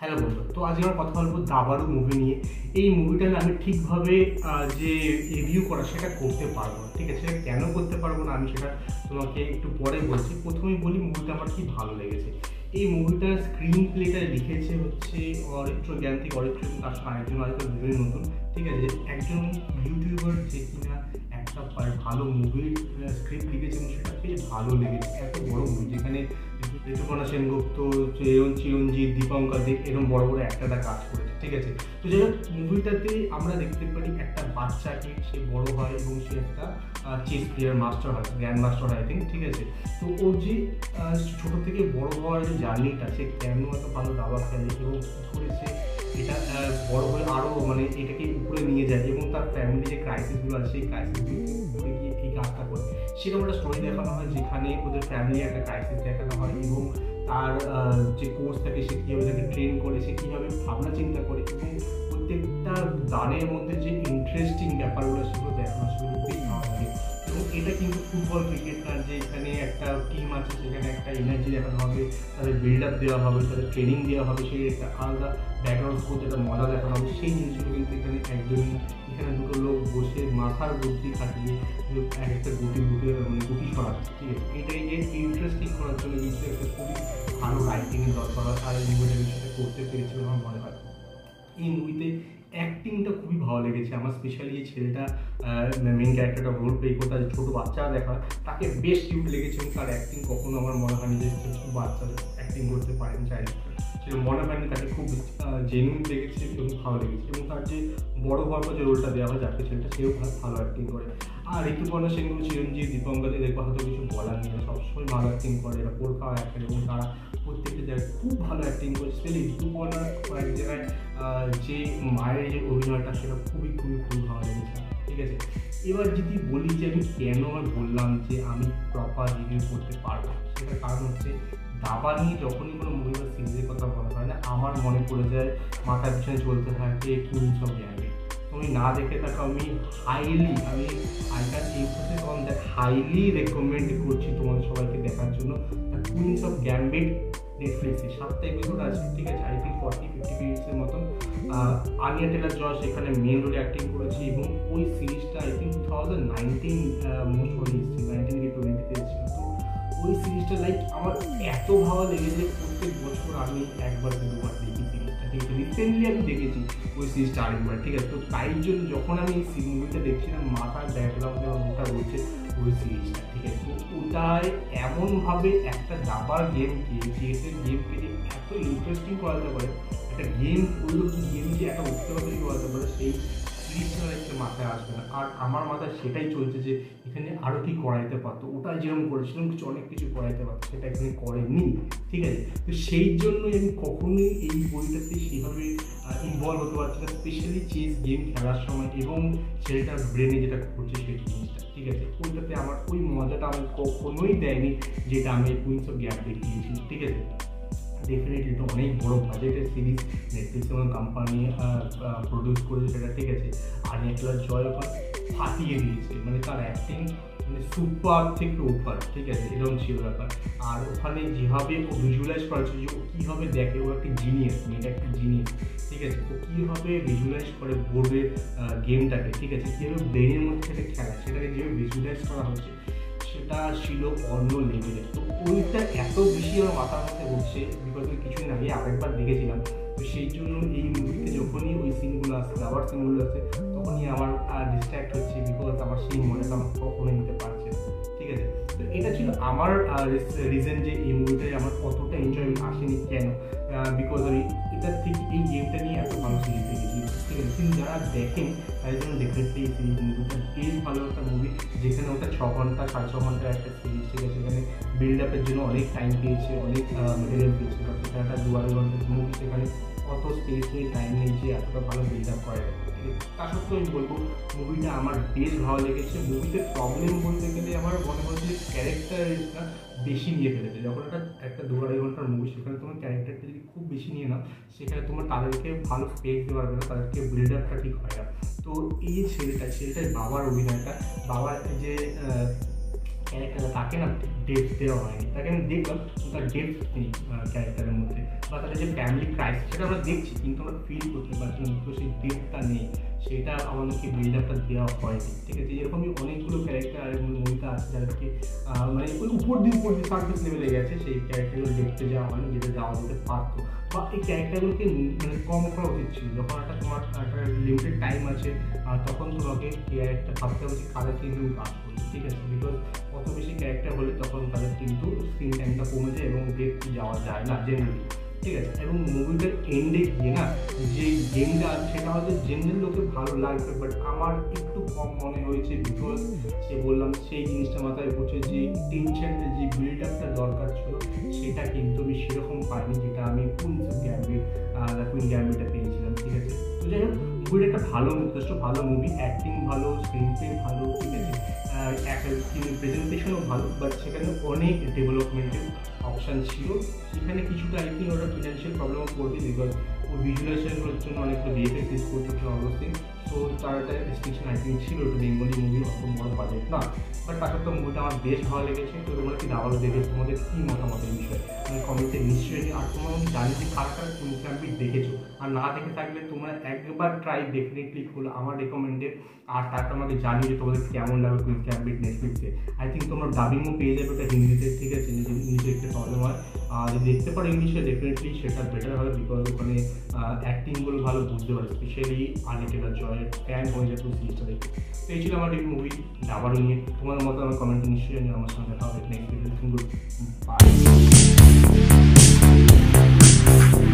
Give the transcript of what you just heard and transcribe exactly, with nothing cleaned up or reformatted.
Hello বন্ধু, তো আজকে আমরা কথা বলবো দাবারু মুভি নিয়ে। এই মুভিটা না আমি ঠিকভাবে যে রিভিউ করা সেটা করতে পারবো না, ঠিক আছে? সেটা কেন করতে পারবো না আমি সেটা তোমাকে একটু পরে বলছি। প্রথমেই বলি মুভিটা আমার কি ভালো লেগেছে। এই মুভিটার স্ক্রিন প্লেটা লিখেছে হচ্ছে অরিত্র জ্ঞান থেকে অরিত্র, এবং তার সঙ্গে আরেকজন আরেকজন দুজনই নতুন, ঠিক আছে? একজন ইউটিউবার যে কিনা একটা ভালো মুভির স্ক্রিপ্ট লিখেছে এবং সেটা পেয়ে ভালো লেগেছে। এত বড় মুভি যেখানে ঋতুপর্ণা সেনগুপ্ত, চিরঞ্জিত, দীপঙ্কর দে এরকম বড় বড় একটাটা কাজ করেছে, ঠিক আছে? তো যাই হোক, মুভিটাতে আমরা দেখতে পারি একটা বাচ্চাকে, সে বড় হয় এবং সে একটা চেস প্লেয়ার মাস্টার হয়, গ্র্যান্ড মাস্টার হয় আই থিঙ্ক, ঠিক আছে? তো ও যে ছোটো থেকে বড় হওয়ার যে জার্নিটা, সে কেন এত ভালো দাবা খেলে এবং করে সে এটা বড় হয়ে আরও মানে এটাকে উপরে নিয়ে যায় এবং তার ফ্যামিলি যে ক্রাইসিসগুলো আছে সেই ক্রাইসিসগুলো উপরে গিয়ে এই কাজটা করে, সেরকম একটা স্টোরি দেখানো হয় যেখানে ওদের ফ্যামিলি একটা ক্রাইসিস দেখানো হয় এবং তার যে কোচ থাকে সে কীভাবে তাকে ট্রেন করে, সে কীভাবে ভাবনা চিন্তা করে এবং প্রত্যেকটা গানের মধ্যে যে ইন্টারেস্টিং ব্যাপারগুলো সেগুলো দেখানো, সেগুলো খুবই ভালো লাগে। এবং এটা কিন্তু ফুটবল ক্রিকেট না যে এখানে একটা টিম আছে, সেখানে একটা এনার্জি দেখানো হবে, তাদের বিল্ড আপ দেওয়া হবে, তাদের ট্রেনিং দেওয়া হবে, সেই একটা আলাদা ব্যাকগ্রাউন্ড করতে একটা মজা দেখানো হবে, সেই জিনিসগুলো কিন্তু এখানে একদমই না। এখানে দুটো লোক বসে মাথার বুদ্ধি খাটিয়ে এক একটা গুটি গুটি মানে গুটি সরাচ্ছে, ঠিক আছে? এটাই যে ইন্টারেস্টিং করার জন্য কিন্তু একটা খুবই ভালো রাইটিংয়ের দরকার হয়, আর এই মুভিটা সেটা করতে পেরেছিল আমার মনে হয়। এই মুভিতে অ্যাক্টিংটা খুবই ভালো লেগেছে আমার, স্পেশালি যে ছেলেটা মেন ক্যারেক্টারটা রোল প্লে করতে যে ছোটো বাচ্চা দেখা, তাকে বেশ কিউট লেগেছে এবং তার অ্যাক্টিং কখনো আমার মনে হয়নি যে ছোটো বাচ্চা অ্যাক্টিং করতে পারেন চাইলে, সেটা মনে হয়নি। তাকে খুব জেনুইন লেগেছে এবং ভালো লেগেছে। এবং তার যে বড় গল্প যে রোলটা দেওয়া হয় যাকে ছেলেটা, সেও ভালো অ্যাক্টিং করে। আর ঋতুপর্ণা সেনগুপ্ত, চিরঞ্জিত, দীপঙ্কর এদের কথা তো কিছু বলার নেই, সবসময় ভালো অ্যাক্টিং করে, এরা পোর খাওয়া অ্যাক্টার এবং তারা প্রত্যেকটা জায়গায় খুব ভালো অ্যাক্টিং করে। স্পেশালি ঋতুপর্ণার কয়েক জায়গায় যে মায়ের যে অভিনয়টা সেটা খুবই খুবই খুবই ভালো লেগেছে, ঠিক আছে? এবার যদি বলি যে আমি কেন আমি বললাম যে আমি প্রপার রিভিউ করতে পারবো, সেটার কারণ হচ্ছে দাবা নিয়ে যখনই কোনো মুভি বা সিরিজের কথা মনে হয় না, আমার মনে পড়ে যায় মাথার পিছনে চলতে থাকে কুইন্স অফ গ্যাম্বিট। তুমি না দেখে থাকো, আমি হাইলি আমি I can emphasis on that, highly recommend করছি তোমাদের সবাইকে দেখার জন্য দ্য কুইন্স অফ গ্যাম্বিট। নেটফ্লিক্সে সাতটা এপিসোড আছে, ঠিক আছে? আই থিঙ্ক ফর্টি ফিফটি মিনিটসের মতন। আনিয়া টেলার জয় সেখানে মেন রোলে অ্যাক্টিং করেছে এবং ওই সিরিজটা I think two thousand nineteen most হয়ে এসেছে, নাইনটিন কি টোয়েন্টিতে এসেছিল। তো ওই সিরিজটা লাইক আমার এত ভালো লেগেছে, প্রত্যেক বছর আমি একবার দুবার দেখি সিরিজটা, ঠিক আছে? রিসেন্টলি আমি দেখেছি ওই সিরিজটা আরেকবার, ঠিক আছে? তো তাই জন্য যখন আমি এই মুভিটা দেখছিলাম, মাথার ব্যাকগ্রাউন্ডে আমার ওটা রয়েছে ওই সিরিজটা, ঠিক আছে? তো ওটায় এমনভাবে একটা দাবার গেমকে, চেসের গেমকে যে এত ইন্টারেস্টিং করাতে পারে, একটা গেম ওইগুলো গেম যে একটা উত্তেজনা তৈরি করাতে পারে, সেই সিরিজটা একটা মাথায় আসবে না। আর আমার মাথায় সেটাই চলছে যে এখানে আরও কি করাইতে পারতো, ওটা যেরকম করেছিলাম কিছু অনেক কিছু করাইতে পারতো, সেটা এখানে করেনি, ঠিক আছে? তো সেই জন্যই আমি কখনোই এই বইটাতে সেভাবে ইনভলভ হতে পারছি না, স্পেশালি চেস গেম খেলার সময় এবং সেটার ব্রেনে যেটা ঘটছে সেই জিনিসটা, ঠিক আছে? ওইটাতে আমার ওই মজাটা আমি কখনোই দেয়নি যেটা আমি কুইন্স অফ গ্যাম্বিট দিয়েছি, ঠিক আছে? ডেফিনেটলি এটা অনেক বড়ো বাজেটের সিরিজ, নেটফ্লিক্স এবং কোম্পানি প্রডিউস করেছে সেটা, ঠিক আছে? আনিয়া টেলার জয় ওখানে ফাটিয়ে দিয়েছে, মানে তার অ্যাক্টিং মানে সুপার থেকে উপর, ঠিক আছে? এরকম ছিল ব্যাপার। আর ওখানে যেভাবে ও ভিজুয়ালাইজ করা হচ্ছে যে ও কীভাবে দেখে, ও একটা জিনিয়াস, মেয়েটা একটা জিনিয়াস, ঠিক আছে? ও কীভাবে ভিজুয়ালাইজ করে বোর্ডের গেমটাকে, ঠিক আছে? কীভাবে ব্রেনের মধ্যে থেকে খেলা, সেটাকে যেভাবে ভিজুয়ালাইজ করা হচ্ছে সেটা ছিল অন্য লেভেলের। তো ওইটা এত বেশি আমার মাথার মধ্যে ঘুরছে, বিকজ আমি কিছুদিন আগে আরেকবার দেখেছিলাম। তো সেই জন্য এই মুভিতে যখনই ওই সিনগুলো আসছে, আবার সিনগুলো আসছে, তখনই আমার ডিস্ট্র্যাক্ট হচ্ছে, বিকজ আমার সেই মনেটা আমার কখনো নিতে পারছে না, ঠিক আছে? তো এটা ছিল আমার রিজন যে এই মুভিটায় আমার কতটা এনজয়মেন্ট আসেনি কেন, বিকজ আমি এটার থেকে এই গেমটা নিয়ে এত ভালো সিরিজ দেখেছি, ঠিক আছে? কিন্তু যারা দেখেন তাই জন্য ডেফিনেটলি এই সিরিজ মুভিটা বেশ ভালো একটা মুভি, যেখানে ওটা ছ ঘন্টা সাড়ে ছ ঘন্টার একটা সিরিজ, ঠিক আছে? সেখানে বিল্ড আপের জন্য অনেক টাইম পেয়েছে, অনেক মেটেরিয়াল পেয়েছে, বাট সেখানে একটা দু আড়াই ঘন্টার মুভি, সেখানে অত স্পেস নেই, টাইম নেই যে এতটা ভালো বিল্ড আপ করে, ঠিক আছে? তা সত্ত্বেও আমি বলবো মুভিটা আমার বেশ ভালো লেগেছে। মুভিতে প্রবলেম বলতে গেলে আমার মনে হয় যে ক্যারেক্টারটা বেশি নিয়ে ফেলেছে। যখন একটা একটা দু আড়াই ঘন্টার মুভি, সেখানে তোমার ক্যারেক্টারটা যদি খুব বেশি নিয়ে নাও, সেখানে তোমার তাদেরকে ভালো স্পেস দিতে পারবে না, তাদেরকে বিল্ড আপটা ঠিক হয় না। তো এই যে ছেলেটা ছেলেটার বাবার অভিনয়টা, বাবার যে ক্যারেক্টার তাকে না ডেপথ দেওয়া হয়নি। তাকে আমি দেখলাম তার ডেপথ নেই ক্যারেক্টারের মধ্যে, বা তাদের যে ফ্যামিলি ক্রাইসিস সেটা আমরা দেখছি কিন্তু আমরা ফিল করতে পারছি না, তো সেই ডেপথটা নেই, সেটা আমাদেরকে বিল্ড আপটা দেওয়া হয়নি। ঠিক আছে, এরকমই অনেকগুলো ক্যারেক্টার মুভিতে আছে যাদেরকে মানে ওই উপর দিয়ে উপর দিয়ে সার্ভিস লেভেলে গেছে, সেই ক্যারেক্টারগুলো ডেপথে যাওয়া হয়নি যেটা যাওয়া যেতে পারতো, বা এই ক্যারেক্টারগুলোকে মানে কম করা উচিত ছিল। যখন একটা তোমার একটা লিমিটেড টাইম আছে তখন তোমাকে ক্যারেক্টার ভাবতে হবে যে কাদেরকে তুমি কাজ করবে। ঠিক আছে, বিকজ কত বেশি ক্যারেক্টার হলে তখন তাদের কিন্তু স্ক্রিন টাইমটা কমে যায় এবং ডেপথ যাওয়া যায় না জেনারেলি। ঠিক আছে, এবং মুভিটার এন্ডে গিয়ে না যে গেমটা আছে সেটা হয়তো জেনারেল লোকে ভালো লাগবে, বাট আমার একটু কম মনে হয়েছে, বিকজ সে বললাম সেই জিনিসটা মাথায় পড়ছে যে টেনশনটা যে বিল্ড আপটা দরকার ছিল সেটা কিন্তু আমি সেরকম পাইনি যেটা আমি কুইন্স অফ গ্যাম্বিট কুইন গ্যাম্বিটে পেয়েছিলাম। ঠিক আছে, তো যাই হোক মুভিটা একটা ভালো যথেষ্ট ভালো মুভি, অ্যাক্টিং ভালো, স্ক্রিন প্লে ভালো, ঠিক আছে, প্রেজেন্টেশনও ভালো, বাট সেখানে অনেক ডেভেলপমেন্টের অপশান ছিল। সেখানে কিছুটা আই থিঙ্ক ওরা ফিনান্সিয়াল প্রবলেমও পড়বে, বিকজ ও ভিজুয়ালাইজেশনের জন্য অনেকগুলো ভিএফএক্স ইউজ করতে হচ্ছে অবশ্যই, সো তার একটা রেস্ট্রিকশন আই থিঙ্ক ছিল, ওটা বেঙ্গলি মুভি অত বড় বাজেট না, বাট তার সত্ত্বেও মুভিটা আমার বেশ ভালো লেগেছে। তো তোমরা কি দাবারও দেখে তোমাদের কী মতামতের বিষয় মানে কমেন্টে নিশ্চয়ই, আর তোমরা আমি জানি যে কারা কারা কুইন গ্যাম্বিট দেখেছো, আর না দেখে থাকলে তোমরা একবার ট্রাই ডেফিনেটলি করো আমার রেকমেন্ডেড, আর তারপর আমাকে জানিয়ে যে তোমাদের কেমন লাগবে কুইন গ্যাম্বিট নেটফ্লিক্সে। আই থিঙ্ক তোমরা ডাবিংও পেয়ে যাবে ওটা হিন্দিতে। ঠিক আছে, যদি ইংলিশে দেখতে প্রবলেম হয়, আর যদি দেখতে পারো ইংলিশে ডেফিনেটলি সেটা বেটার হবে, বিকজ ওখানে অ্যাক্টিংগুলো ভালো বুঝতে পারে, স্পেশালি আনিকেলা জয়ের ফ্যান হয়ে যায় পুরো সিরিজটা দেখে। তো এই ছিল আমার এই মুভি ডাবারও নিয়ে। তোমাদের মতো আমার কমেন্টে নিশ্চয়ই জানিও, আমার সঙ্গে দেখা হবে নেক্সট ভিডিও। বাই।